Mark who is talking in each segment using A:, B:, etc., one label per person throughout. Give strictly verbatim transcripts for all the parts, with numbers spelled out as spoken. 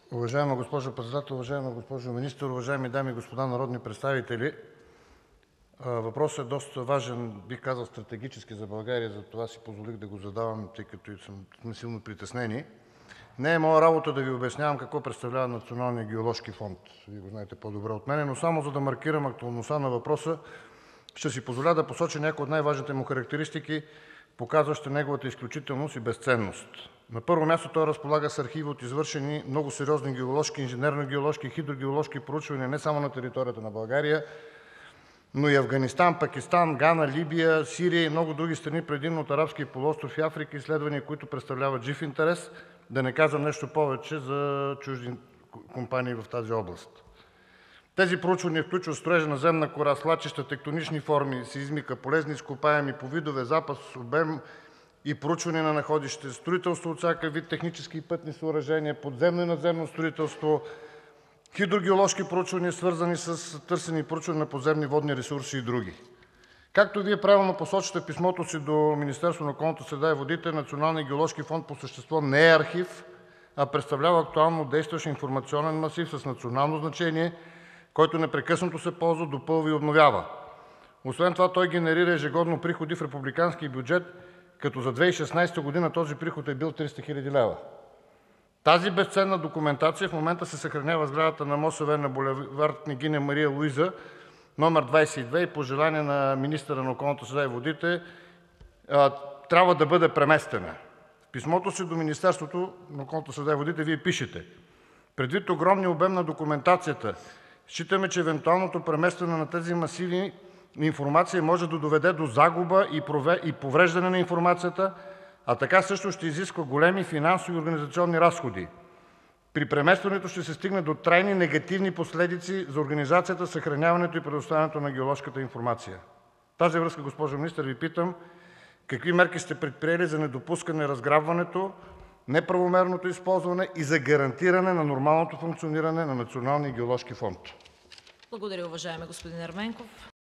A: Уважаема госпожо Председател, уважаема госпожо Министър, уважаеми дами и господа народни представители! Въпросът е доста важен, бих казал стратегически за България, затова си позволих да го задавам, тъй като сме силно притеснени. Не е моя работа да Ви обяснявам какво представлява Националният геоложки фонд. Вие го знаете по-добре от мен, но само за да маркирам актуалността на въпроса, ще си позволя да посоча някои от най-важните му характеристики, показващи неговата изключителност и безценност. На първо място, той разполага с архиви от извършени много сериозни геоложки, инженерно-геоложки и хидрогеоложки проучвания не само на територията на България, но и Афганистан, Пакистан, Гана, Либия, Сирия и много други страни, предимно от Арабския полуостров и Африка, изследвания, които представляват жив интерес, да не казвам нещо повече за чужди компании в тази област. Тези проучвания включват строежа на земна кора, свлачища, тектонични форми, сеизмика, полезни изкопаеми по видове, запас, обем и проучване на находище, строителство от всякакъв вид, технически и пътни съоръжения, подземно и надземно строителство, хидрогеоложки проучвания, свързани с търсене и проучване на подземни водни ресурси и други. Както Вие правилно посочвате в писмото си до Министерството на околната среда и водите, Националният геоложки фонд по същество не е архив, а представлява актуално действащ информационен масив с национално значение, който непрекъснато се ползва, допълва и обновява. Освен това той генерира ежегодно приходи в републиканския бюджет, като за две хиляди и шестнадесета година този приход е бил триста хиляди лева. Тази безценна документация в момента се съхранява в сградата на МОСВ на булевард „Княгиня Мария Луиза“ номер двадесет и две и по желание на министъра на околната среда и водите трябва да бъде преместена. В писмото си до Министерството на околната среда и водите Вие пишете: „Предвид огромния обем на документацията, считаме, че евентуалното преместване на тези масиви информация може да доведе до загуба и повреждане на информацията, а така също ще изисква големи финансови и организационни разходи. При преместването ще се стигне до трайни негативни последици за организацията, съхраняването и предоставянето на геоложката информация“. В тази връзка, госпожо Министър, Ви питам: какви мерки сте предприели за недопускане разграбването, неправомерното използване и за гарантиране на нормалното функциониране на Националния геоложки фонд?
B: Благодаря, уважаеми господин Ерменков.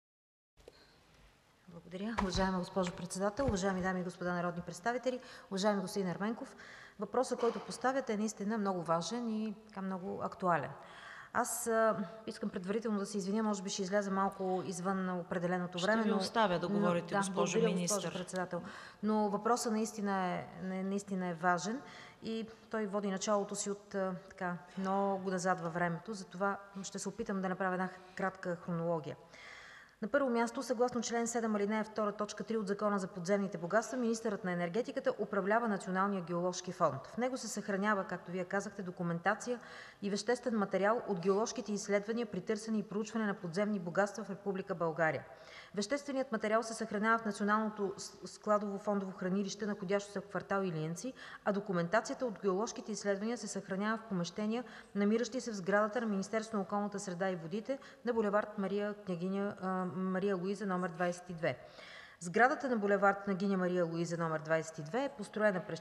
C: Благодаря. Уважаема госпожо Председател, уважаеми дами и господа народни представители! Уважаеми господин Ерменков, въпросът, който поставяте, е наистина много важен и така много актуален. Аз искам предварително да се извиня, може би ще изляза малко извън определеното време.
B: Ще ви
C: но,
B: оставя да говорите,
C: но,
B: госпожо
C: да,
B: Министър.
C: Госпожо Председател. Но въпросът наистина е, наистина е важен и той води началото си от така, много назад във времето. Затова ще се опитам да направя една кратка хронология. На първо място, съгласно член седем, алинея втора, точка три от Закона за подземните богатства, министърът на енергетиката управлява Националния геоложки фонд. В него се съхранява, както Вие казахте, документация и веществен материал от геоложките изследвания при търсене и проучване на подземни богатства в Република България. Вещественият материал се съхранява в Националното складово фондово хранилище, находящо се в квартал Илиянци, а документацията от геоложките изследвания се съхранява в помещения, намиращи се в сградата на Министерството на околната среда и водите на булевард Мария Княгиня Мария Луиза номер двадесет и две. Сградата на булевард Княгиня Мария Луиза номер двадесет и две е построена през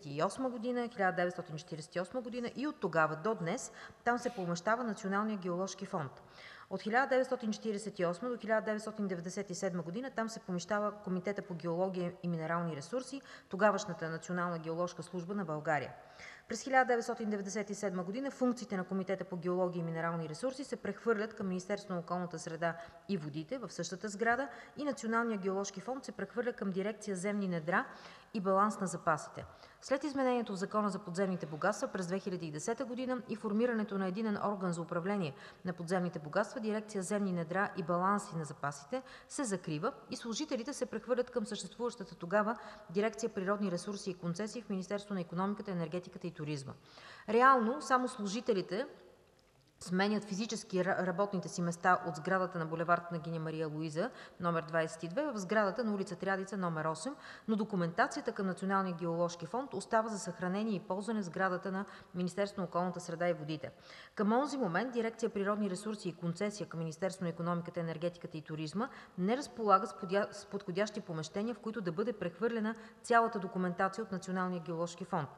C: хиляда деветстотин четиридесет и осма година и от тогава до днес там се помещава Националния геоложки фонд. От хиляда деветстотин четиридесет и осма до хиляда деветстотин деветдесет и седма година там се помещава Комитета по геология и минерални ресурси, тогавашната Национална геоложка служба на България. През хиляда деветстотин деветдесет и седма година функциите на Комитета по геология и минерални ресурси се прехвърлят към Министерството на околната среда и водите в същата сграда и Националният геоложки фонд се прехвърля към дирекция земни недра и баланс на запасите. След изменението в Закона за подземните богатства през две хиляди и десета година и формирането на единен орган за управление на подземните богатства, дирекция земни недра и баланси на запасите се закрива и служителите се прехвърлят към съществуващата тогава дирекция природни ресурси и концесии в Министерството на икономиката, енергетиката и туризма. Реално само служителите сменят физически работните си места от сградата на булевард Княгиня Мария Луиза номер двадесет и две в сградата на улица Трядица номер осем, но документацията към Националния геоложки фонд остава за съхранение и ползване в сградата на Министерството на околната среда и водите. Към онзи момент дирекция природни ресурси и концесия към Министерството на икономиката, енергетиката и туризма не разполага с подходящи помещения, в които да бъде прехвърлена цялата документация от Националния геоложки фонд.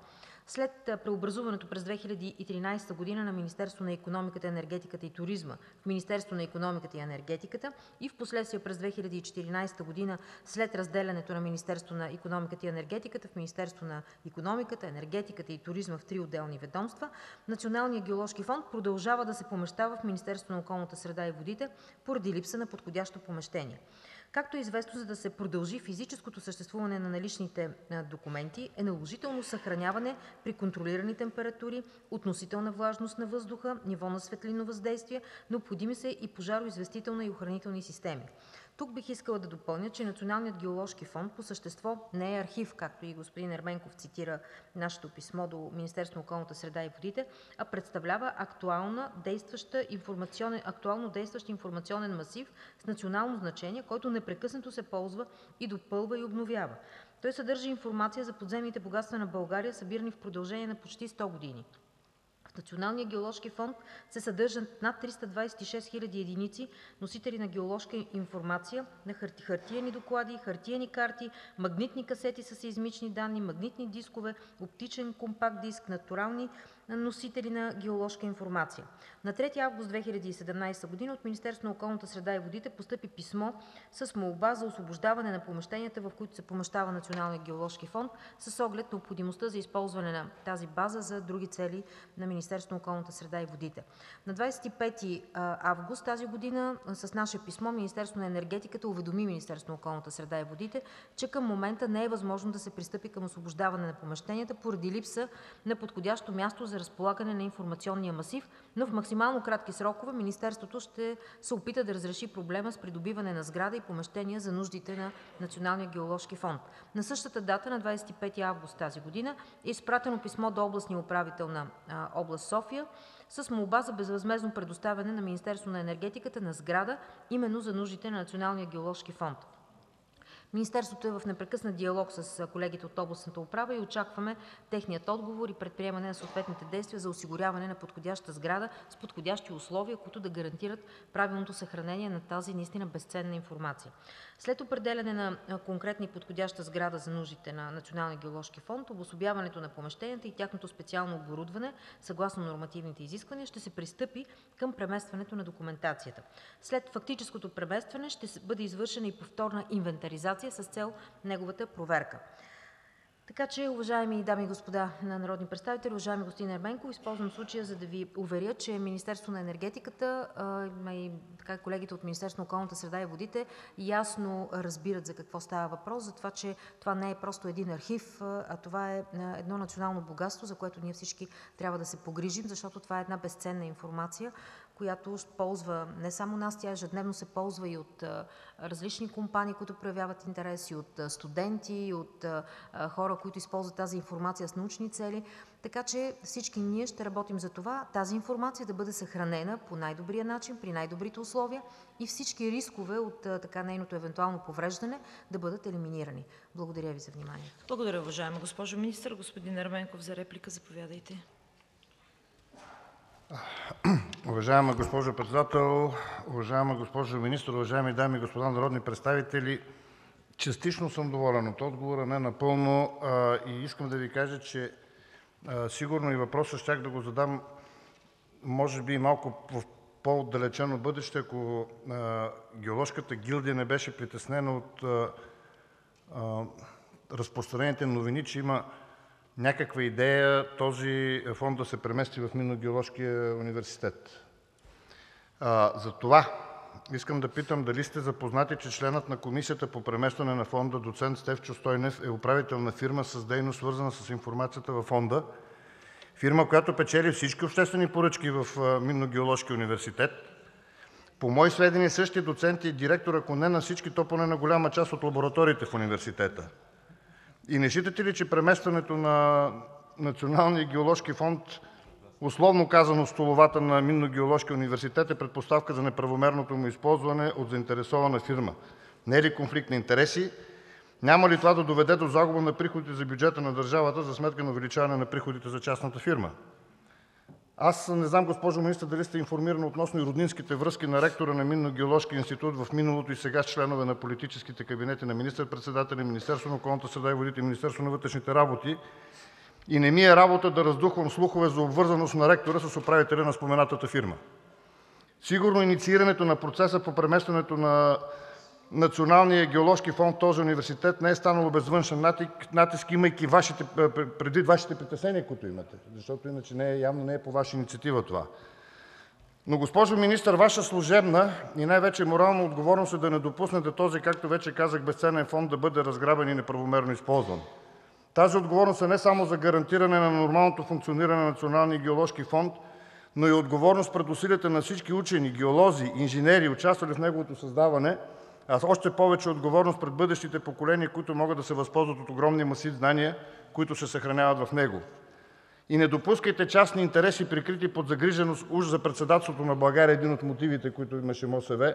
C: След преобразуването през две хиляди и тринадесета година на Министерство на икономиката, енергетиката и туризма в Министерство на икономиката и енергетиката и в последствие през две хиляди и четиринадесета година след разделянето на Министерство на икономиката и енергетиката в Министерство на икономиката, енергетиката и туризма в три отделни ведомства, Националният геоложки фонд продължава да се помещава в Министерство на околната среда и водите поради липса на подходящо помещение. Както е известно, за да се продължи физическото съществуване на наличните документи, е наложително съхраняване при контролирани температури, относителна влажност на въздуха, ниво на светлинно въздействие, необходими са и пожароизвестителна и охранителни системи. Тук бих искала да допълня, че Националният геоложки фонд по същество не е архив, както и господин Ерменков цитира нашето писмо до Министерство на околната среда и водите, а представлява актуална, действаща информационен, актуално действащ информационен масив с национално значение, който непрекъснато се ползва и допълва и обновява. Той съдържа информация за подземните богатства на България, събирани в продължение на почти сто години. В Националния геоложки фонд се съдържат над триста двадесет и шест хиляди единици носители на геоложка информация, на харти, хартиени доклади, хартиени карти, магнитни касети с сеизмични данни, магнитни дискове, оптичен компакт диск, натурални носители на геоложка информация. На трети август две хиляди и седемнадесета година от Министерството на околната среда и водите постъпи писмо с молба за освобождаване на помещенията, в които се помещава Националния геоложки фонд, с оглед необходимостта за използване на тази база за други цели на Министерството на околната среда и водите. На двадесет и пети август тази година с наше писмо Министерството на енергетиката уведоми Министерството на околната среда и водите, че към момента не е възможно да се пристъпи към освобождаване на помещенията поради липса на подходящо място за разполагане на информационния масив, но в максимално кратки срокове Министерството ще се опита да разреши проблема с придобиване на сграда и помещения за нуждите на Националния геоложки фонд. На същата дата, на двадесет и пети август тази година, е изпратено писмо до областния управител на а, област София с молба за безвъзмездно предоставяне на Министерството на енергетиката на сграда именно за нуждите на Националния геоложки фонд. Министерството е в непрекъснат диалог с колегите от областната управа и очакваме техният отговор и предприемане на съответните действия за осигуряване на подходяща сграда с подходящи условия, които да гарантират правилното съхранение на тази наистина безценна информация. След определяне на конкретна и подходяща сграда за нуждите на Националния геоложки фонд, обособяването на помещенията и тяхното специално оборудване, съгласно нормативните изисквания, ще се пристъпи към преместването на документацията. След фактическото преместване ще бъде извършена и повторна инвентаризация с цел неговата проверка. Така че, уважаеми дами и господа народни представители, уважаеми господин Ерменков, използвам случая, за да ви уверя, че Министерството на енергетиката а, и така, колегите от Министерството на околната среда и водите ясно разбират за какво става въпрос, за това, че това не е просто един архив, а това е едно национално богатство, за което ние всички трябва да се погрижим, защото това е една безценна информация, която ползва не само нас, тя ежедневно се ползва и от а, различни компании, които проявяват интерес, и от а, студенти, и от а, хора, които използват тази информация с научни цели. Така че всички ние ще работим за това тази информация да бъде съхранена по най-добрия начин, при най-добрите условия и всички рискове от а, така нейното евентуално повреждане да бъдат елиминирани. Благодаря ви за вниманието.
B: Благодаря, уважаема госпожо министър. Господин Ерменков, за реплика, заповядайте.
A: Уважаема госпожо председател, уважаема госпожо министър, уважаеми дами и господа народни представители! Частично съм доволен от отговора, не напълно, и искам да ви кажа, че сигурно и въпроса щях да го задам може би малко в по-отдалечено бъдеще, ако геоложката гилдия не беше притеснена от разпространените новини, че има някаква идея този фонд да се премести в Минно-геоложкия университет. Затова искам да питам дали сте запознати, че членът на Комисията по преместване на фонда доцент Стефчо Стойнев е управител на фирма с дейност, свързана с информацията във фонда, фирма, която печели всички обществени поръчки в Минно-геоложкия университет. По мои сведения същия доцент е директор, ако не на всички, то поне на голяма част от лабораториите в университета. И не считате ли, че преместването на Националния геоложки фонд, условно казано в столовата на Минно-геоложкия университет, е предпоставка за неправомерното му използване от заинтересована фирма? Не е ли конфликт на интереси? Няма ли това да доведе до загуба на приходите за бюджета на държавата за сметка на увеличаване на приходите за частната фирма? Аз не знам, госпожо министър, дали сте информирана относно и роднинските връзки на ректора на Минно-геоложкия институт в миналото и сега с членове на политическите кабинети на министър-председателя, Министерството на околната среда и водите и Министерството на вътрешните работи. и не ми е работа да раздухвам слухове за обвързаност на ректора с управителя на споменатата фирма. Сигурно инициирането на процеса по преместването на Националния геоложки фонд в този университет не е станало без външен натиск, имайки Вашите, предвид Вашите притеснения, които имате, защото иначе не е, явно не е по Ваша инициатива това. Но, госпожо Министър, Ваша служебна и най-вече морална отговорност е да не допуснете този, както вече казах, безценен фонд да бъде разграбен и неправомерно използван. Тази отговорност е не само за гарантиране на нормалното функциониране на Националния геоложки фонд, но и отговорност пред усилията на всички учени, геолози, инженери, участвали в неговото създаване, а още повече отговорност пред бъдещите поколения, които могат да се възползват от огромния масив знания, които се съхраняват в него. И не допускайте частни интереси, прикрити под загриженост уж за председателството на България, един от мотивите, които имаше МОСВ,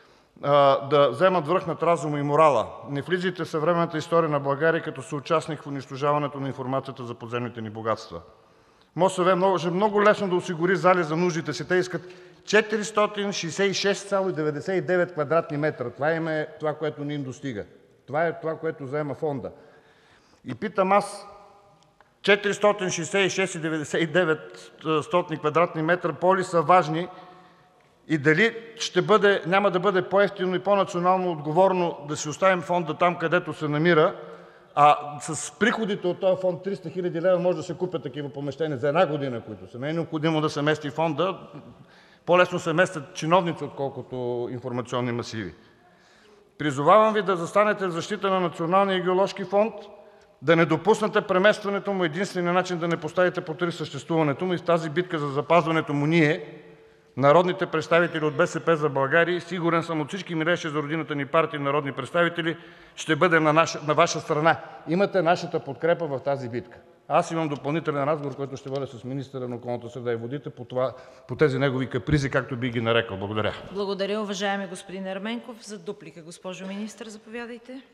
A: да вземат връх над разума и морала. Не влизайте в съвременната история на България като съучастник в унищожаването на информацията за подземните ни богатства. МОСВ може много лесно да осигури зали за нуждите си. Те искат четиристотин шейсет и шест цяло деветдесет и девет квадратни метра. Това им е това, което не им достига. Това е това, което заема фонда. И питам аз, четиристотин шейсет и шест цяло деветдесет и девет квадратни метра по-ли са важни и дали ще бъде, няма да бъде по-евтино и по-национално отговорно да си оставим фонда там, където се намира, а с приходите от този фонд триста хиляди лева може да се купят такива помещения за една година, които са. Не е необходимо да се мести фонда. По-лесно се местят чиновници, отколкото информационни масиви. Призовавам Ви да застанете в защита на Националния геоложки фонд, да не допуснете преместването му, единственият начин да не поставите под риск съществуването му, и в тази битка за запазването му ние, народните представители от БСП за България, сигурен съм от всички милеещи за родината ни партии народни представители, ще бъдем на, наша, на Ваша страна. Имате нашата подкрепа в тази битка. Аз имам допълнителен разговор, който ще водя с министъра на околната среда и водите по, това, по тези негови капризи, както би ги нарекал. Благодаря.
B: Благодаря, уважаеми господин Ерменков. За дуплика, госпожо Министър, заповядайте.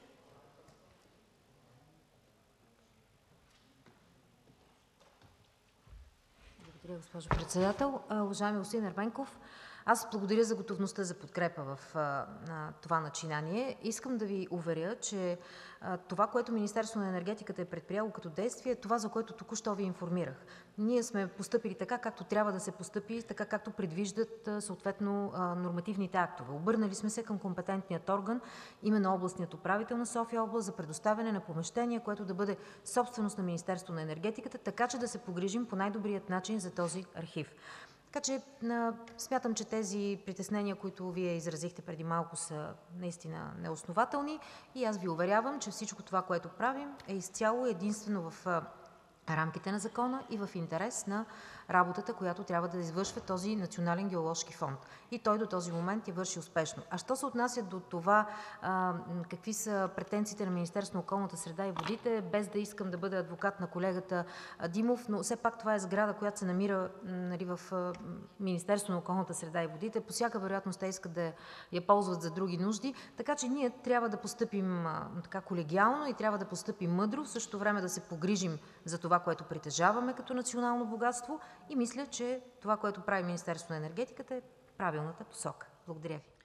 C: Благодаря, госпожо Председател. Уважаеми господин Ерменков, аз благодаря за готовността за подкрепа в а, това начинание. Искам да Ви уверя, че а, това, което Министерството на енергетиката е предприело като действие, е това, за което току-що Ви информирах. Ние сме постъпили така, както трябва да се постъпи, така както предвиждат а, съответно а, нормативните актове. Обърнали сме се към компетентният орган, именно областният управител на София област, за предоставяне на помещение, което да бъде собственост на Министерството на енергетиката, така че да се погрижим по най-добрият начин за този архив. Така че а, смятам, че тези притеснения, които Вие изразихте преди малко, са наистина неоснователни и аз Ви уверявам, че всичко това, което правим, е изцяло единствено в а, рамките на закона и в интерес на работата, която трябва да извършва този Национален геоложки фонд. И той до този момент я върши успешно. А що се отнася до това а, какви са претенциите на Министерството на околната среда и водите, без да искам да бъда адвокат на колегата Димов, но все пак това е сграда, която се намира нали, в Министерството на околната среда и водите. По всяка вероятност те искат да я ползват за други нужди, така че ние трябва да постъпим а, така колегиално и трябва да постъпим мъдро, в същото време да се погрижим за това, което притежаваме като национално богатство, и мисля, че това, което прави Министерството на енергетиката, е правилната посока. Благодаря Ви.